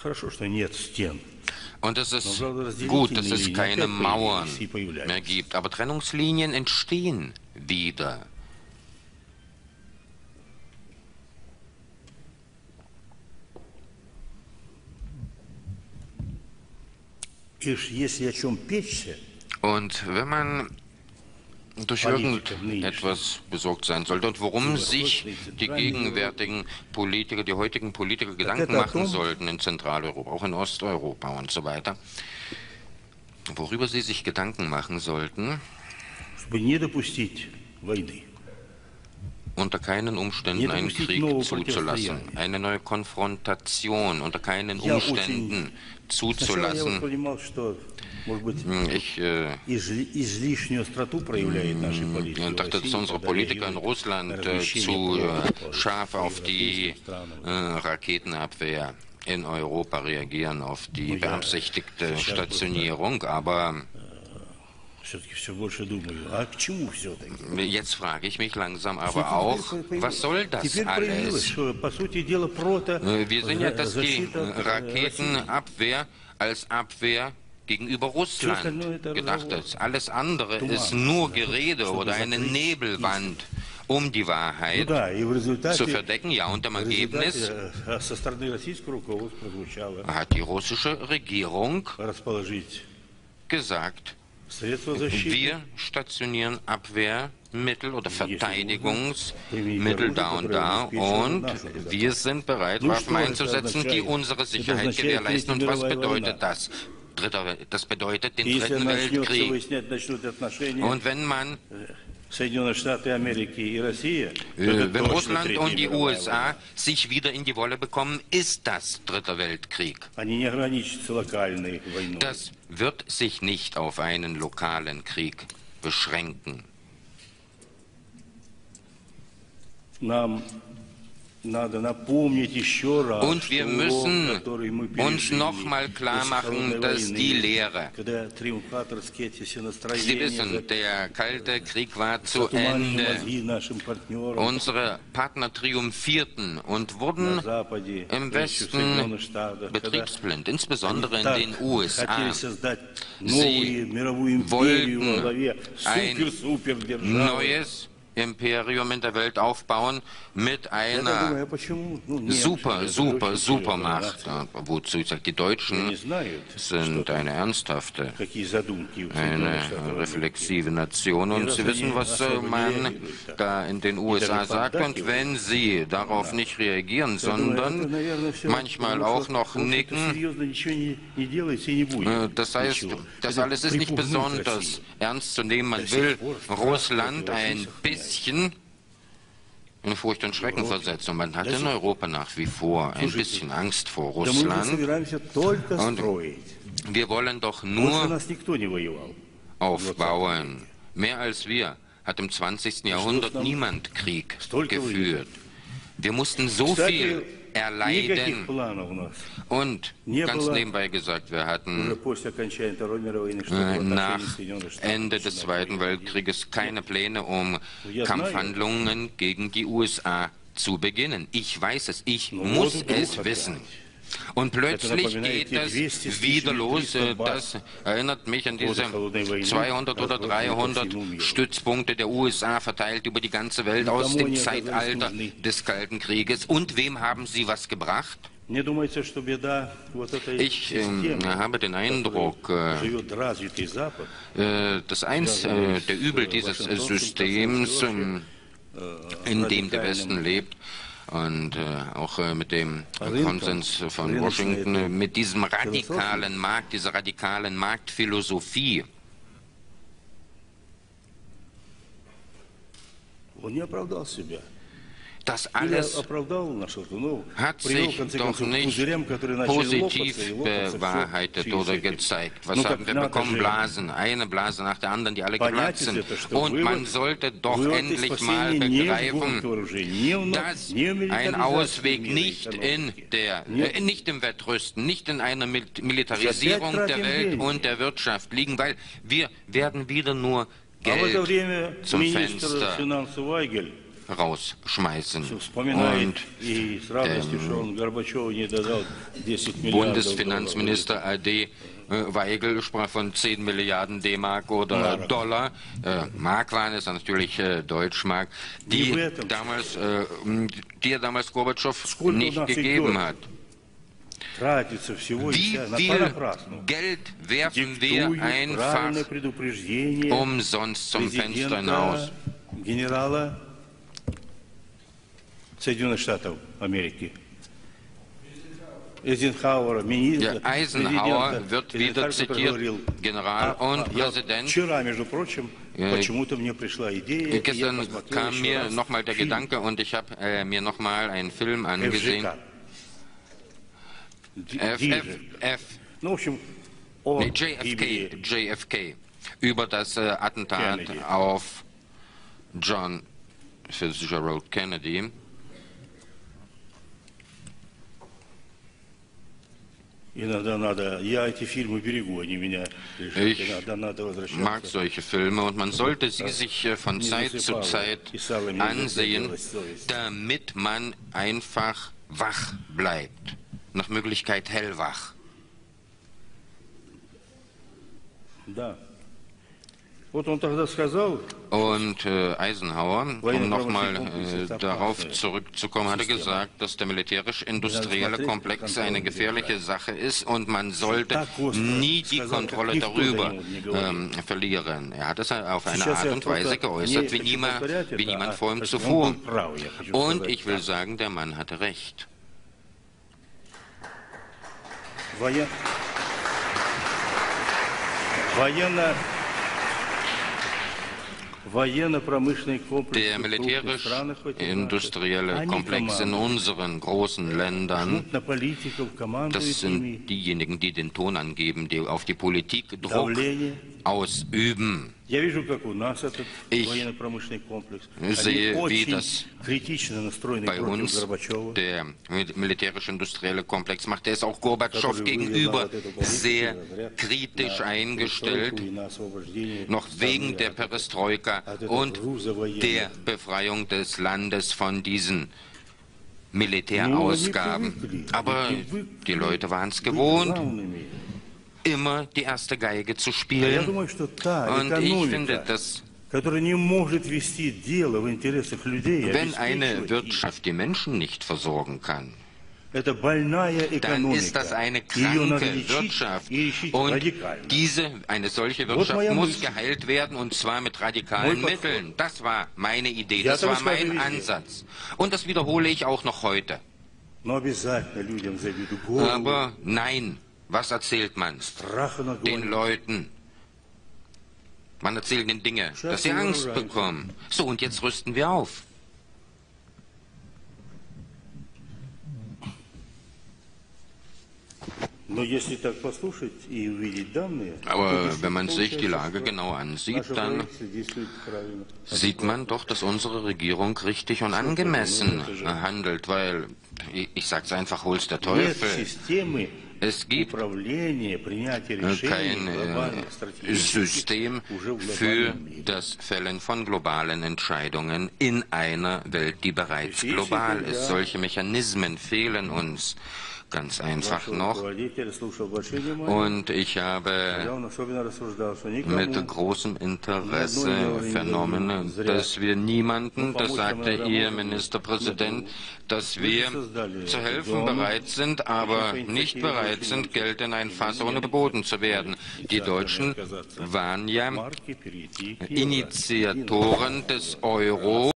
Und es ist gut, dass es keine Mauern mehr gibt, aber Trennungslinien entstehen wieder. Und wenn man durch irgendetwas besorgt sein sollte und worum sich die gegenwärtigen Politiker, die heutigen Politiker Gedanken machen sollten in Zentraleuropa, auch in Osteuropa und so weiter, worüber sie sich Gedanken machen sollten, unter keinen Umständen einen Krieg zuzulassen, eine neue Konfrontation unter keinen Umständen zuzulassen. Ich dachte, dass unsere Politiker in Russland zu scharf auf die Raketenabwehr in Europa reagieren, auf die beabsichtigte Stationierung, aber jetzt frage ich mich langsam aber auch, was soll das alles? Wir sehen ja, dass die Raketenabwehr als Abwehr gegenüber Russland gedacht ist. Alles andere ist nur Gerede oder eine Nebelwand, um die Wahrheit zu verdecken. Ja, und im Ergebnis hat die russische Regierung gesagt, wir stationieren Abwehrmittel oder Verteidigungsmittel da und da und wir sind bereit, Waffen einzusetzen, die unsere Sicherheit gewährleisten. Und was bedeutet das? Das bedeutet den Dritten Weltkrieg. Und wenn man wenn Russland und die USA sich wieder in die Wolle bekommen, ist das Dritter Weltkrieg. Das wird sich nicht auf einen lokalen Krieg beschränken. Und wir müssen uns nochmal klar machen, dass die Lehre, Sie wissen, der Kalte Krieg war zu Ende. Unsere Partner triumphierten und wurden im Westen betriebsblind, insbesondere in den USA. Sie wollten ein neues Imperium in der Welt aufbauen mit einer Supermacht. Wozu ich sage, die Deutschen sind eine ernsthafte, eine reflexive Nation und sie wissen, was man da in den USA sagt. Und wenn sie darauf nicht reagieren, sondern manchmal auch noch nicken, das heißt, das alles ist nicht besonders ernst zu nehmen. Man will Russland ein bisschen in Furcht und Schrecken versetzen. Und man hat in Europa nach wie vor ein bisschen Angst vor Russland. Und wir wollen doch nur aufbauen. Mehr als wir hat im 20. Jahrhundert niemand Krieg geführt. Wir mussten so viel erleiden. Und ganz nebenbei gesagt, wir hatten nach Ende des Zweiten Weltkrieges keine Pläne, um Kampfhandlungen gegen die USA zu beginnen. Ich weiß es, ich muss es wissen. Und plötzlich geht es wieder los. Das erinnert mich an diese 200 oder 300 Stützpunkte der USA verteilt über die ganze Welt aus dem Zeitalter des Kalten Krieges. Und wem haben sie was gebracht? Ich habe den Eindruck, dass eins der Übel dieses Systems, in dem der Westen lebt, und auch mit dem Konsens von Washington, mit diesem radikalen Markt, dieser radikalen Marktphilosophie. Das alles hat sich doch nicht positiv bewahrheitet oder gezeigt. Was haben wir bekommen? Blasen, eine Blase nach der anderen, die alle geplatzt sind. Und man sollte doch endlich mal begreifen, dass ein Ausweg nicht im Wettrüsten, nicht in einer Militarisierung der Welt und der Wirtschaft liegen, weil wir werden wieder nur Geld zum Fenster rausschmeißen. Und Bundesfinanzminister AD Weigel sprach von 10 Milliarden D-Mark oder Dollar. Mark waren es, natürlich Deutschmark, die er damals Gorbatschow nicht gegeben hat. Wie viel Geld werfen wir einfach umsonst zum Fenster hinaus? Ja, Eisenhower wird wieder zitiert, General und Präsident. Gestern kam mir nochmal der Gedanke und ich habe mir nochmal einen Film angesehen. JFK, über das Attentat auf John Fitzgerald Kennedy. Ich mag solche Filme und man sollte sie sich von Zeit zu Zeit ansehen, damit man einfach wach bleibt, nach Möglichkeit hellwach. Und Eisenhower, um nochmal darauf zurückzukommen, hatte gesagt, dass der militärisch-industrielle Komplex eine gefährliche Sache ist und man sollte nie die Kontrolle darüber verlieren. Er hat es auf eine Art und Weise geäußert, wie niemand vor ihm zuvor. Und ich will sagen, der Mann hatte recht. Der militärisch-industrielle Komplex in unseren großen Ländern, das sind diejenigen, die den Ton angeben, die auf die Politik Druck ausüben. Ich sehe, wie das bei uns der militärisch-industrielle Komplex macht. Der ist auch Gorbatschow gegenüber sehr kritisch eingestellt, noch wegen der Perestroika und der Befreiung des Landes von diesen Militärausgaben. Aber die Leute waren es gewohnt, immer die erste Geige zu spielen. Und ich finde, dass wenn eine Wirtschaft die Menschen nicht versorgen kann, dann ist das eine kranke Wirtschaft. Und eine solche Wirtschaft muss geheilt werden, und zwar mit radikalen Mitteln. Das war meine Idee, das war mein Ansatz. Und das wiederhole ich auch noch heute. Aber nein, was erzählt man den Leuten? Man erzählt ihnen Dinge, dass sie Angst bekommen. So, und jetzt rüsten wir auf. Aber wenn man sich die Lage genau ansieht, dann sieht man doch, dass unsere Regierung richtig und angemessen handelt, weil, ich sage es einfach, hol's der Teufel. Es gibt kein System für das Fällen von globalen Entscheidungen in einer Welt, die bereits global ist. Solche Mechanismen fehlen uns ganz einfach noch. Und ich habe mit großem Interesse vernommen, dass wir niemanden, das sagte Ihr Ministerpräsident, dass wir zu helfen bereit sind, aber nicht bereit sind, Geld in ein Fass ohne Boden zu werden. Die Deutschen waren ja Initiatoren des Euro.